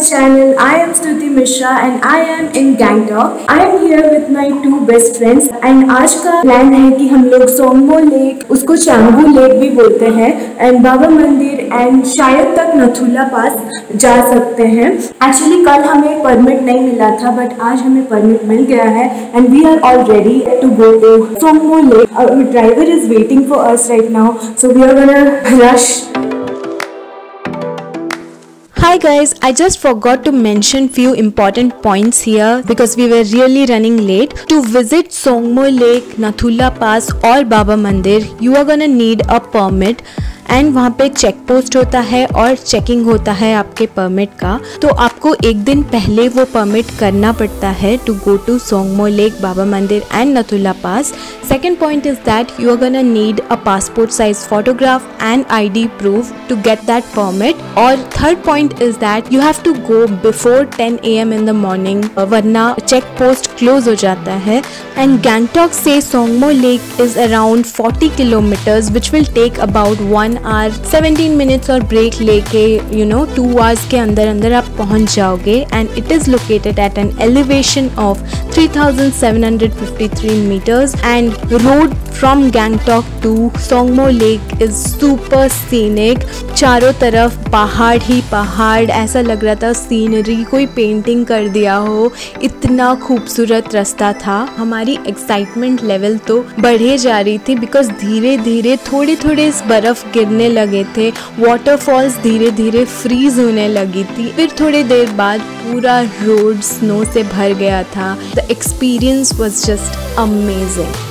channel. I am Stuti Mishra and I am in Gangtok. I am here with my two best friends and आज का plan है कि हम लोग सोंगमो lake, उसको चांगू लेक भी बोलते हैं, एंड बाबा मंदिर एंड शायद तक नथुला पास जा सकते हैं। एक्चुअली कल हमें परमिट नहीं मिला था बट आज हमें परमिट मिल गया है and we are all ready to go to Tsomgo lake. Our driver is waiting for us right now, so we are gonna rush. Hi guys, I just forgot to mention few important points here because we were really running late. To visit Tsogmo Lake, Nathula Pass और बाबा मंदिर, you are gonna need a permit. And वहाँ पे check post होता है और checking होता है आपके परमिट का, तो आपको एक दिन पहले वो परमिट करना पड़ता है to go to Tsomgo lake, Baba Mandir and Nathula pass. Second point is that you are gonna need a passport size photograph and ID proof to get that permit. और third point is that you have to go before 10 AM in the morning, वरना check post close हो जाता है। And Gangtok से Tsomgo lake is around 40 kilometres which will take about 1 hour 17 minutes और break लेके 2 hours के अंदर आप पहुंच जाओगे। And it is located at an elevation of 3753 meters and road from Gangtok to Tsomgo lake is super scenic. चारों तरफ पहाड़ ही पहाड़, ऐसा लग रहा था सीनरी कोई पेंटिंग कर दिया हो, इतना खूबसूरत रास्ता था। हमारी एक्साइटमेंट लेवल तो बढ़े जा रही थी बिकॉज धीरे धीरे थोड़े थोड़े बर्फ गिरने लगे थे, वाटरफॉल्स धीरे धीरे फ्रीज होने लगी थी। फिर थोड़ी देर बाद पूरा रोड स्नो से भर गया था। The experience was just amazing.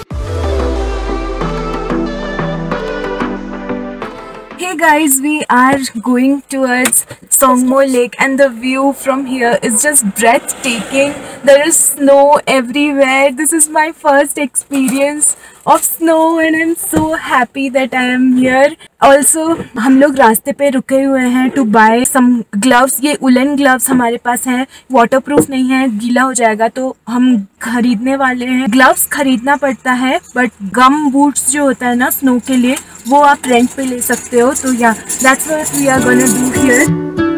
Hey guys, we are going towards Tsogmo Lake and the view from here is just breathtaking. There is snow everywhere. This is my first experience of snow and I'm so happy that I am here. Also, हम लोग रास्ते पे रुके हुए हैं to buy some gloves. ये उलन gloves हमारे पास हैं, waterproof नहीं है, गीला हो जाएगा, तो हम खरीदने वाले हैं। ग्लव्स खरीदना पड़ता है बट गम बूट्स जो होता है ना स्नो के लिए, वो आप रेंट पे ले सकते हो। तो yeah that's what we are gonna do here.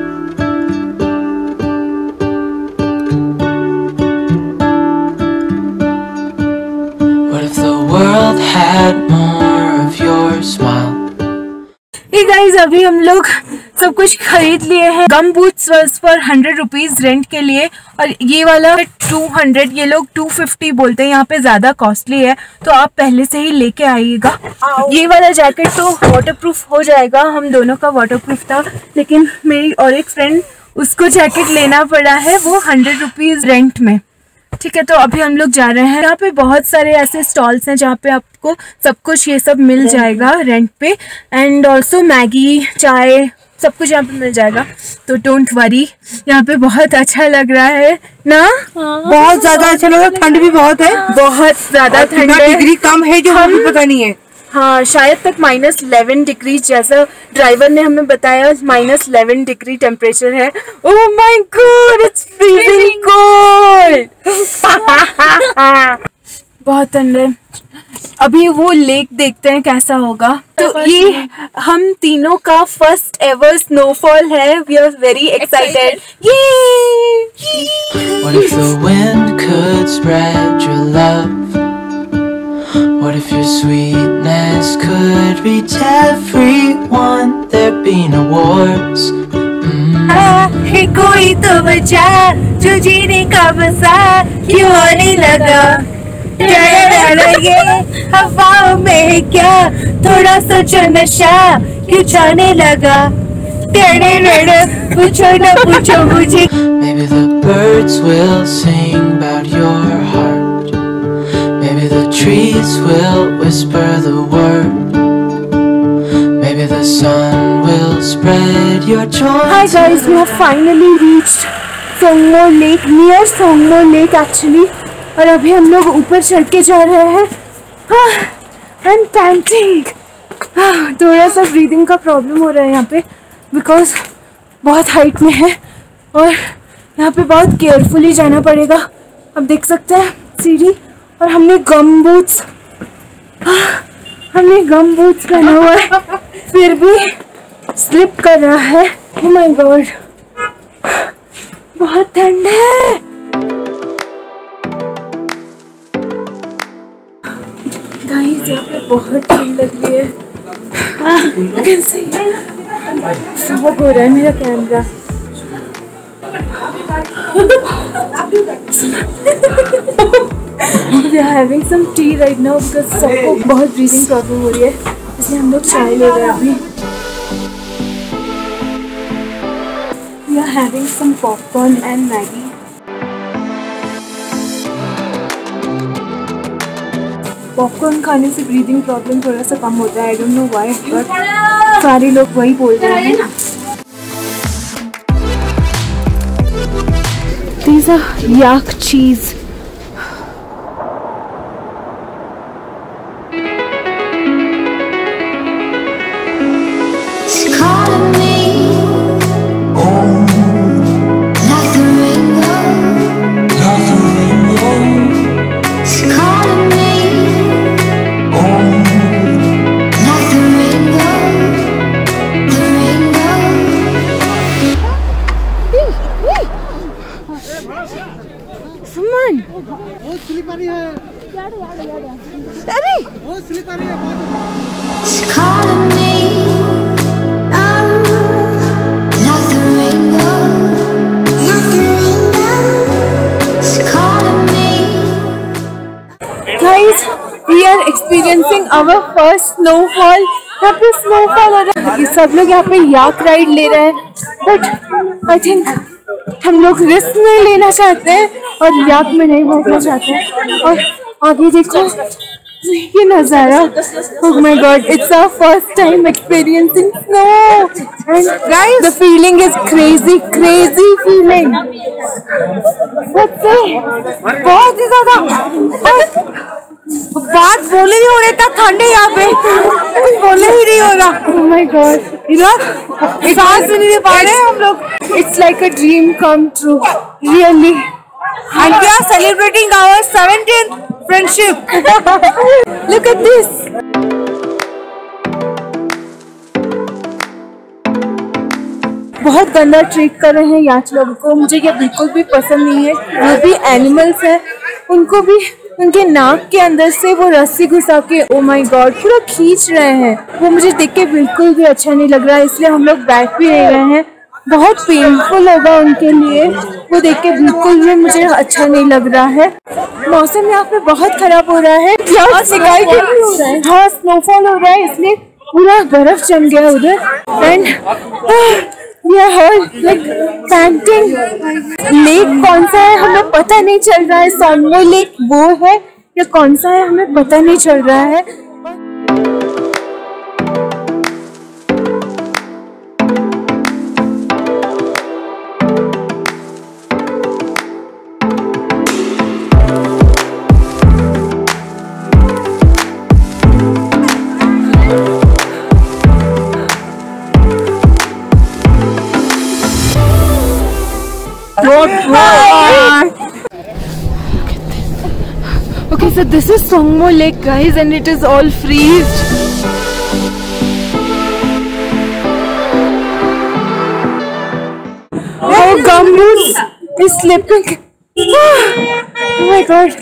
What if the world had more of your smile? Hey guys, अभी हम लोग सब कुछ खरीद लिए हैं। गम बूट्स पर 100 रुपीज रेंट के लिए और ये वाला 200, ये लोग 250 बोलते हैं, यहाँ पे ज़्यादा कॉस्टली है, तो आप पहले से ही लेके आइएगा। ये वाला जैकेट तो वाटरप्रूफ हो जाएगा, हम दोनों का वाटरप्रूफ था, लेकिन मेरी और एक फ्रेंड उसको जैकेट लेना पड़ा है, वो 100 रुपीज रेंट में। ठीक है, तो अभी हम लोग जा रहे हैं। यहाँ पे बहुत सारे ऐसे स्टॉल्स हैं जहाँ पे आपको सब कुछ ये सब मिल जाएगा रेंट पे, एंड ऑल्सो मैगी, चाय, सब कुछ यहाँ पे मिल जाएगा, तो डोंट वरी। यहाँ पे बहुत अच्छा लग रहा है ना? बहुत ज्यादा अच्छा लग रहा है, ठंड भी बहुत है, बहुत ज्यादा ठंड है, डिग्री कम है जो हमें पता नहीं है। हाँ, शायद तक -11 डिग्री, जैसा ड्राइवर ने हमें बताया -11 डिग्री टेम्परेचर है। Oh my God, it's freezing cold. बहुत ठंड है। अभी वो लेक देखते हैं कैसा होगा। तो ये हम तीनों का फर्स्ट एवर स्नोफॉल है। We are very excited. What if the wind could spread your love? What if your sweetness could reach everyone? There'd be no wars. कोई तो बचा जो जीने का बसा क्यों आने लगा, ये हवाओं में क्या थोड़ा सा नशा क्यों जाने लगा, पूछो ना पूछो मुझे। Maybe the birds will sing about your heart. Maybe the trees will whisper the word. Maybe the sun will spread your joy. Hi guys, we have finally reached Tsogmo Lake, near Tsogmo Lake actually. और अभी हम लोग ऊपर चढ़ के जा रहे हैं। I'm panting. थोड़ा सा ब्रीदिंग का प्रॉब्लम हो रहा है यहाँ पे बिकॉज बहुत हाइट में है और यहाँ पे बहुत केयरफुली जाना पड़ेगा। आप देख सकते हैं सीढ़ी, और हमने गम बूट्स पहना हुआ है, फिर भी स्लिप कर रहा है। Oh my God. बहुत ठंड है। गाइस यहाँ पे बहुत ठंड लग रही है। फॉग हो रहा है मेरा camera. We are having some tea right now because सबको बहुत breathing problem हो रही है, इसलिए हम लोग चाय ले रहे हैं अभी। We are having some popcorn and Maggi. Popcorn खाने से ब्रीदिंग प्रॉब्लम थोड़ा सा कम होता है। I don't know why, but सारे लोग वही बोल रहे हैं। These are yak cheese. Guys, we are experiencing our first snowfall. यहाँ पे snowfall हो रहा है। सब लोग यहाँ पे याक राइड ले रहे हैं, बट आई थिंक हम लोग रिस्क नहीं लेना चाहते हैं और याक में नहीं बैठना चाहते हैं। और आगे देखो ये नज़ारा। Oh my God, it's our first time experiencing snow, and guys, the feeling is crazy feeling. Let's say बहुत ही ज़्यादा बात बोले नहीं हो रहा था, ठंड है यहाँ पे, कुछ बोले ही नहीं हो रहा। Oh my God, सांस भी नहीं ले पा रहे हम लोग। It's like a dream come true, really. And we are celebrating our 17th friendship. Look at this. बहुत गंदा ट्रीट कर रहे हैं यहाँ के लोगों को। मुझे ये बिल्कुल भी पसंद नहीं है। वो भी एनिमल्स हैं, उनको भी उनके नाक के अंदर से वो रस्सी घुसा के, ओ माय गॉड, पूरा खींच रहे हैं। वो मुझे देख के बिल्कुल भी अच्छा नहीं लग रहा है, इसलिए हम लोग बैठ भी नहीं रहे हैं। बहुत पेनफुल होगा उनके लिए, वो देख के बिल्कुल भी मुझे अच्छा नहीं लग रहा है। मौसम यहाँ पे बहुत खराब हो रहा है। हाँ, स्नोफॉल हो रहा है, इसलिए पूरा बर्फ जम गया उधर। And we are all like panting. Lake कौन सा है हमें पता नहीं चल रहा है। सोंगमो लेक वो है या कौन सा है हमें पता नहीं चल रहा है। Okay, so this is Tsogmo Lake, guys, and it is all freezed. Oh, gumboots is slipping. Oh my God.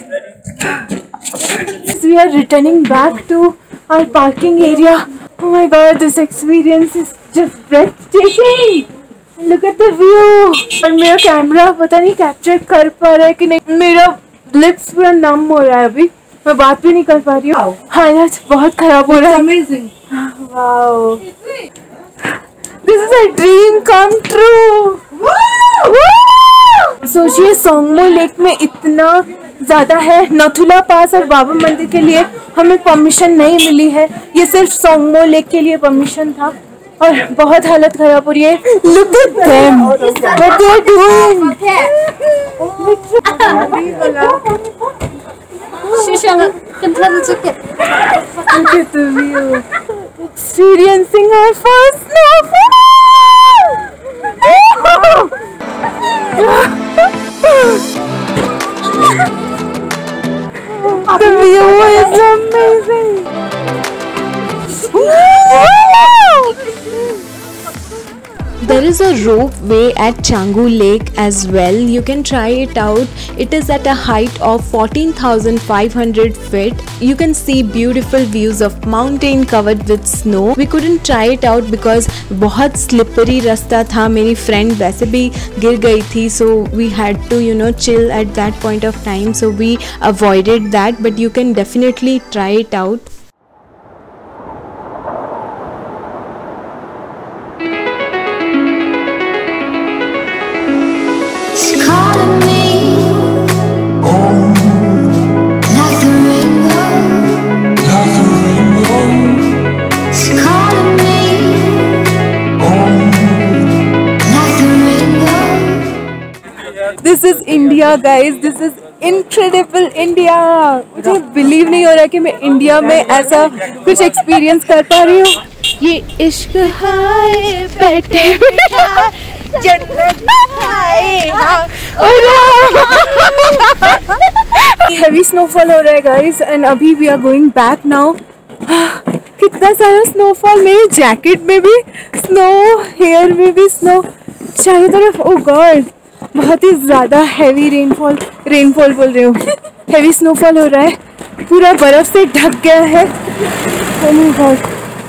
So we are returning back to our parking area. Oh my God, this experience is just breathtaking. Look at the view. और मेरा camera पता नहीं capture कर पा रहा है कि नहीं। मेरा लिप्स पूरा नम हो रहा है, अभी मैं बात भी नहीं कर पा रही हूँ। हालत बहुत खराब हो रहा है। Amazing. Wow. This is a dream come true. सोचिए, सोंगमो लेक में इतना ज्यादा है। नथुला पास और बाबा मंदिर के लिए हमें परमिशन नहीं मिली है, ये सिर्फ सोंगमो लेक के लिए परमिशन था। और बहुत हालत खराब हो रही है। Look at them. What they are doing? Look at the view. Experiencing our first snowfall. The view is amazing. There is a rope way at Changu Lake as well. You can try it out. It is at a height of 14,500 feet. You can see beautiful views of mountain covered with snow. We couldn't try it out because बहुत slippery रास्ता था. मेरी friend वैसे भी गिर गई थी, so we had to chill at that point of time. So we avoided that, but you can definitely try it out. This is India, guys. This is incredible India. मुझे believe नहीं हो रहा कि मैं इंडिया में ऐसा कुछ experience कर पा रही हूँ. ये इश्क है बैठे हेवी स्नोफॉल हो रहा है गाइस, एंड अभी we are going back now. कितना सारा स्नोफॉल, मेरे जैकेट में भी स्नो, हेयर में भी स्नो, चारों तरफ. ओ गॉड, बहुत ही ज़्यादा हैवी रेनफॉल बोल रही हूँ, हैवी स्नोफॉल हो रहा है. पूरा बर्फ़ से ढक गया है. ओह माय गॉड,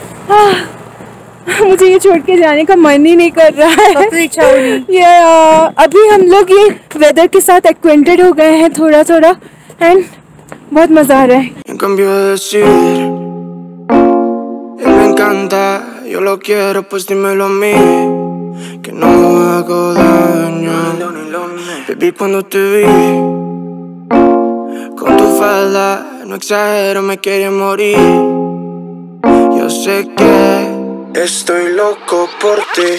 मुझे ये छोड़ के जाने का मन ही नहीं कर रहा है. अभी हम लोग ये वेदर के साथ एक्वेंटेड हो गए हैं थोड़ा थोड़ा, एंड बहुत मज़ा आ रहा है. Yo lo quiero, pues dímelo a mí, que no hago daño. Baby, cuando te vi con tu falda, no exagero, me quería morir. Yo sé que estoy loco por ti.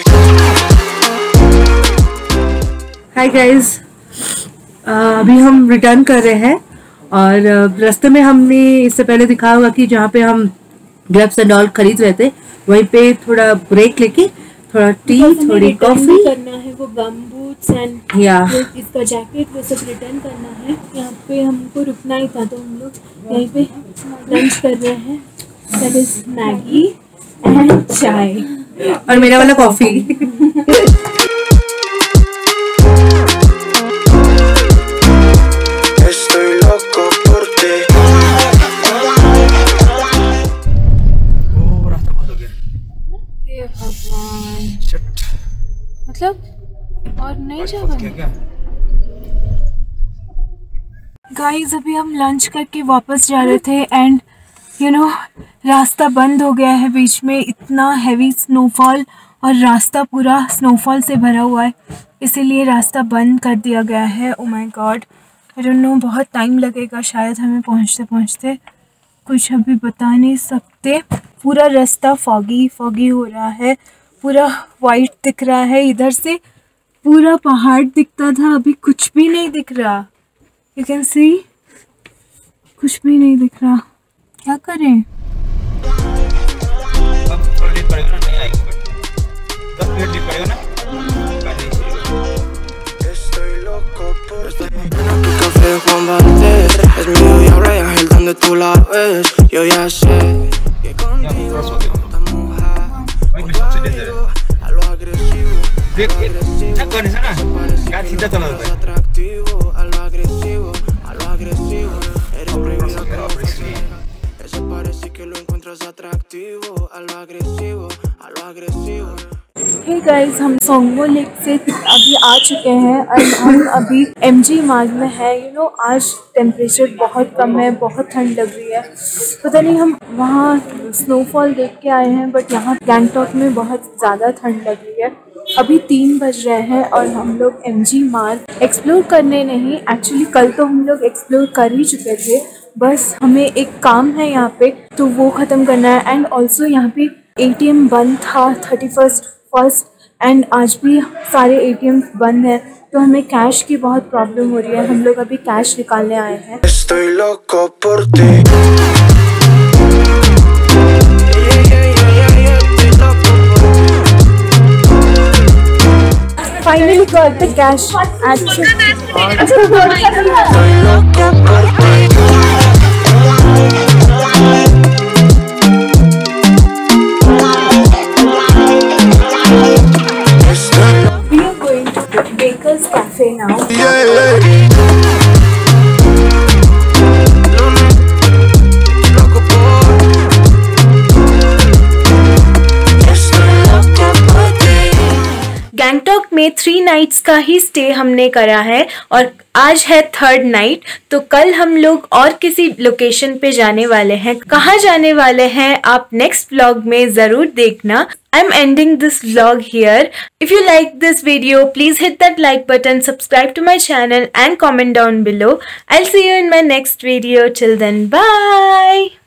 Hi guys, अभी हम return कर रहे हैं, और रास्ते में हमने इससे पहले दिखा होगा कि जहाँ पे हम ग्लव्स एंड ऑल खरीद रहे थे, वहीं पे थोड़ा ब्रेक लेके थोड़ा टी, थोड़ी कॉफी करना है. वो गम बूट्स एंड इसका जैकेट वो सब रिटर्न करना है. यहाँ पे हमको रुकना ही था, तो हम लोग यहीं पे लंच कर रहे हैं. दैट इज मैगी एंड चाय, और मेरा वाला कॉफी. मतलब और नहीं जाएगा गाइस. अभी हम लंच करके वापस जा रहे थे, एंड रास्ता बंद हो गया है बीच में. इतना हैवी स्नोफॉल और रास्ता पूरा स्नोफॉल से भरा हुआ है, इसीलिए रास्ता बंद कर दिया गया है. Oh my God, I don't know, बहुत टाइम लगेगा शायद हमें पहुंचते पहुंचते, कुछ अभी बता नहीं सकते. पूरा रास्ता फॉगी हो रहा है, पूरा वाइट दिख रहा है. इधर से पूरा पहाड़ दिखता था, अभी कुछ भी नहीं दिख रहा. यू कैन सी, कुछ भी नहीं दिख रहा. क्या करें? हे गाइस, हम सोंगमो लेक से अभी आ चुके हैं, और हम अभी एमजी मार्ग में है. आज टेम्परेचर बहुत कम है, बहुत ठंड लग रही है. पता नहीं, हम वहाँ स्नोफॉल देख के आए हैं, बट यहाँ गैंगटॉक में बहुत ज़्यादा ठंड लग रही है. अभी 3 बज रहे हैं, और हम लोग एमजी मार्ग एक्सप्लोर करने नहीं, एक्चुअली कल तो हम लोग एक्सप्लोर कर ही चुके थे. बस हमें एक काम है यहाँ पे, तो वो ख़त्म करना है. एंड ऑल्सो यहाँ पे ATM बंद था 31st, एंड आज भी सारे ATM बंद हैं, तो हमें कैश की बहुत प्रॉब्लम हो रही है. हम लोग अभी कैश निकालने आए हैं. Finally got the cash at day now. Gangtok में 3 नाइट्स का ही स्टे हमने करा है और आज है 3rd नाइट। तो कल हम लोग और किसी लोकेशन पे जाने वाले हैं। कहाँ जाने वाले हैं आप नेक्स्ट व्लॉग में जरूर देखना। I'm ending this vlog here. If you like this video, please hit that like button, subscribe to my channel and comment down below. I'll see you in my next video. Till then, bye.